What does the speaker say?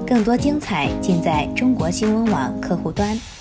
更多精彩尽在中国新闻网客户端。